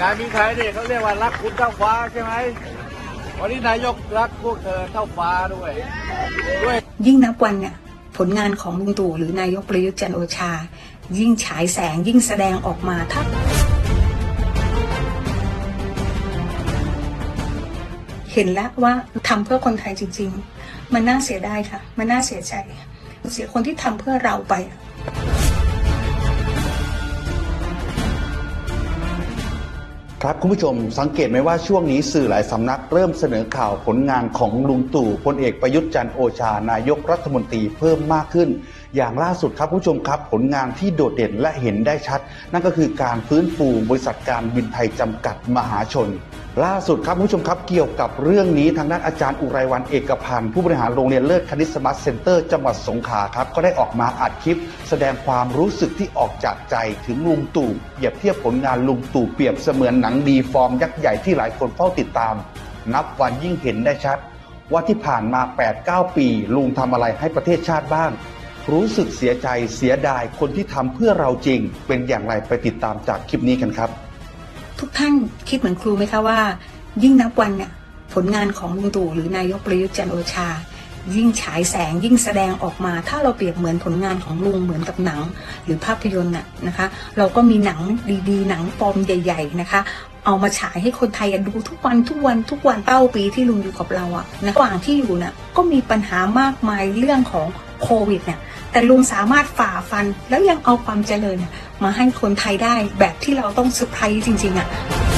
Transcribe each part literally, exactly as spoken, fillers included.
การบินไทยเนี่ยเขาเรียกว่ารักคุณเท่าฟ้าใช่ไหมวันนี้นายกรักพวกเธอเท่าฟ้าด้วยด้วยยิ่งนับวันเนี่ยผลงานของลุงตู่หรือนายกประยุทธ์จันทร์โอชายิ่งฉายแสงยิ่งแสดงออกมาถ้าเห็นแล้วว่าทำเพื่อคนไทยจริงๆมันน่าเสียดายค่ะมันน่าเสียใจเสียคนที่ทำเพื่อเราไปครับคุณผู้ชมสังเกตไหมว่าช่วงนี้สื่อหลายสำนักเริ่มเสนอข่าวผลงานของลุงตู่พลเอกประยุทธ์จันทร์โอชานายกรัฐมนตรีเพิ่มมากขึ้นอย่างล่าสุดครับคุณผู้ชมครับผลงานที่โดดเด่นและเห็นได้ชัดนั่นก็คือการฟื้นฟูบริษัทการบินไทยจำกัดมหาชนล่าสุดครับคุณผู้ชมครับเกี่ยวกับเรื่องนี้ทางด้านอาจารย์อุไรวรรณเอกพันธ์ผู้บริหารโรงเรียนเลิศคณิตสมาร์ทเซ็นเตอร์จังหวัดสงขลาครับก็ได้ออกมาอัดคลิปแสดงความรู้สึกที่ออกจากใจถึงลุงตู่เปรียบเทียบผลงานลุงตู่เปรียบเสมือนหนังดีฟอร์มยักษ์ใหญ่ที่หลายคนเฝ้าติดตามนับวันยิ่งเห็นได้ชัดว่าที่ผ่านมา แปดถึงเก้า ปีลุงทำอะไรให้ประเทศชาติบ้างรู้สึกเสียใจเสียดายคนที่ทำเพื่อเราจริงเป็นอย่างไรไปติดตามจากคลิปนี้กันครับทุกท่านคิดเหมือนครูไหมคะว่ายิ่งนับวันเนี่ยผลงานของลุงตู่หรือนายกประยุทธ์จันทร์โอชายิ่งฉายแสงยิ่งแสดงออกมาถ้าเราเปรียบเหมือนผลงานของลุงเหมือนกับหนังหรือภาพยนตร์น่ะนะคะเราก็มีหนังดีๆหนังฟอร์มใหญ่ๆนะคะเอามาฉายให้คนไทยดูทุกวันทุกวันทุกวันเก้าปีที่ลุงอยู่กับเราอะระหว่างที่อยู่น่ะก็มีปัญหามากมายเรื่องของโควิดเนี่ยแต่ลุงสามารถฝ่าฟันแล้วยังเอาความเจริญมาให้คนไทยได้แบบที่เราต้องเซอร์ไพรส์จริงๆอะ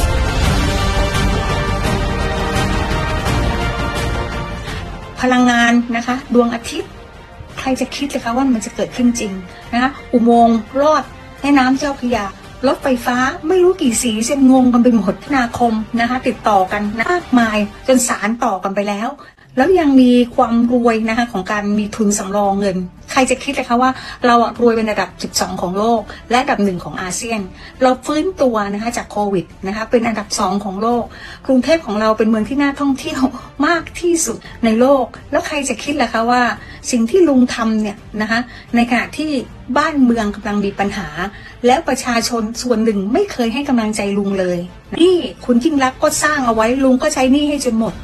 พลังงานนะคะดวงอาทิตย์ใครจะคิดเลยคะว่ามันจะเกิดขึ้นจริงนะคะอุโมงค์รอดแม่น้ำเจ้าพระยารถไฟฟ้าไม่รู้กี่สีเส้นงงกันไปหมดนาคมนะคะติดต่อกันมากมายจนสารต่อกันไปแล้วแล้วยังมีความรวยนะคะของการมีทุนสำรองเงินใครจะคิดเลยคะว่าเราอะรวยเป็นระดับสิบสองของโลกและอันดับหนึ่งของอาเซียนเราฟื้นตัวนะคะจากโควิดนะคะเป็นอันดับสองของโลกกรุงเทพของเราเป็นเมืองที่น่าท่องเที่ยวมากที่สุดในโลกแล้วใครจะคิดล่ะคะว่าสิ่งที่ลุงทำเนี่ยนะคะในขณะที่บ้านเมืองกำลังมีปัญหาแล้วประชาชนส่วนหนึ่งไม่เคยให้กำลังใจลุงเลยนี่คุณยิ่งรักก็สร้างเอาไว้ลุงก็ใช้หนี้ให้จนหมด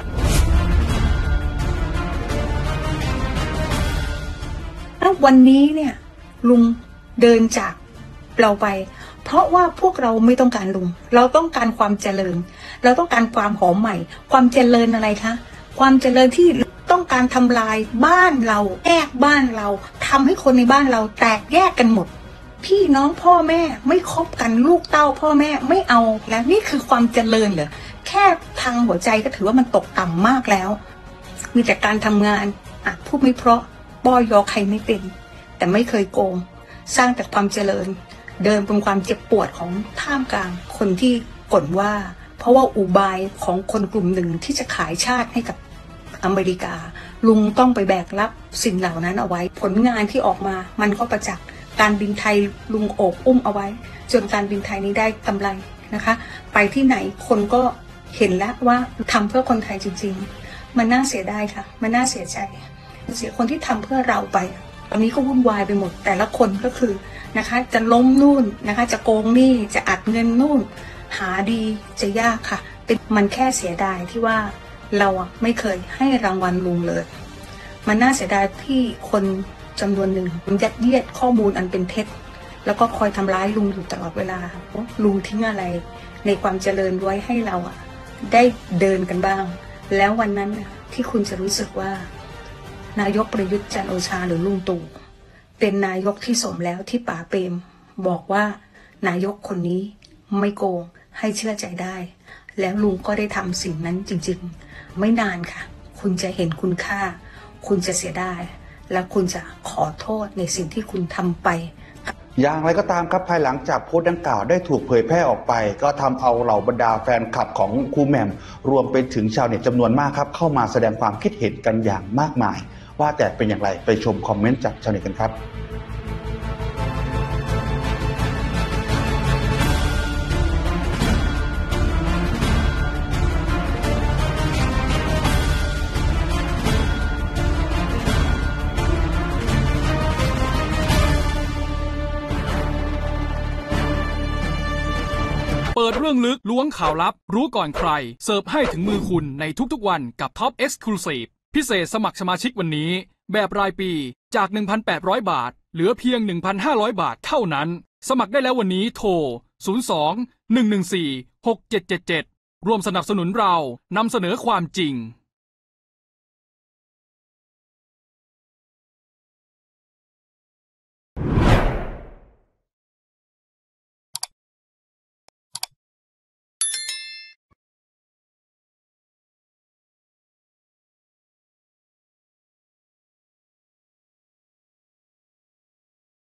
วันนี้เนี่ยลุงเดินจากเราไปเพราะว่าพวกเราไม่ต้องการลุงเราต้องการความเจริญเราต้องการความหอมใหม่ความเจริญอะไรคะความเจริญที่ต้องการทำลายบ้านเราแยกบ้านเราทำให้คนในบ้านเราแตกแยกกันหมดพี่น้องพ่อแม่ไม่คบกันลูกเต้าพ่อแม่ไม่เอาแล้วนี่คือความเจริญเหรอแค่ทางหัวใจก็ถือว่ามันตกต่ำมากแล้วมีแต่การทำงานอ่ะพูดไม่เพราะป้อยยอใครไม่เป็นแต่ไม่เคยโกงสร้างแต่ความเจริญเดินบนความเจ็บปวดของท่ามกลางคนที่ก่นว่าเพราะว่าอุบายของคนกลุ่มหนึ่งที่จะขายชาติให้กับอเมริกาลุงต้องไปแบกรับสิ่งเหล่านั้นเอาไว้ผลงานที่ออกมามันก็ประจักษ์การบินไทยลุงโอบอุ้มเอาไว้จนการบินไทยนี้ได้กำไรนะคะไปที่ไหนคนก็เห็นแล้วว่าทำเพื่อคนไทยจริงๆมันน่าเสียดายค่ะมันน่าเสียใจเสียคนที่ทำเพื่อเราไปตอนนี้ก็วุ่นวายไปหมดแต่ละคนก็คือนะคะจะล้มนู่นนะคะจะโกงนี่จะอัดเงินนู่นหาดีจะยากค่ะเป็นมันแค่เสียดายที่ว่าเราอ่ะไม่เคยให้รางวัลลุงเลยมันน่าเสียดายที่คนจำนวนหนึ่งยัดเยียดข้อมูลอันเป็นเท็จแล้วก็คอยทำร้ายลุงอยู่ตลอดเวลาลุงทิ้งอะไรในความเจริญไว้ให้เราอ่ะได้เดินกันบ้างแล้ววันนั้นที่คุณจะรู้สึกว่านายกประยุทธ์จันทร์โอชาหรือลุงตู่เป็นนายกที่สมแล้วที่ป๋าเปรมบอกว่านายกคนนี้ไม่โกงให้เชื่อใจได้แล้วลุงก็ได้ทำสิ่งนั้นจริงๆไม่นานค่ะคุณจะเห็นคุณค่าคุณจะเสียดายและคุณจะขอโทษในสิ่งที่คุณทำไปอย่างไรก็ตามครับภายหลังจากโพสต์ดังกล่าวได้ถูกเผยแพร่ออกไปก็ทำเอาเหล่าบรรดาแฟนคลับของครูแหม่มรวมไปถึงชาวเน็ตจำนวนมากครับเข้ามาแสดงความคิดเห็นกันอย่างมากมายว่าแต่เป็นอย่างไรไปชมคอมเมนต์จากชาวเน็ตกันครับเปิดเรื่องลึกล้วงข่าวลับรู้ก่อนใครเสิร์ฟให้ถึงมือคุณในทุกๆวันกับ Top Exclusive พิเศษสมัครสมาชิกวันนี้แบบรายปีจาก หนึ่งพันแปดร้อย บาทเหลือเพียง หนึ่งพันห้าร้อย บาทเท่านั้นสมัครได้แล้ววันนี้โทรศูนย์ สอง หนึ่ง หนึ่ง สี่ หก เจ็ด เจ็ด เจ็ดร่วมสนับสนุนเรานำเสนอความจริง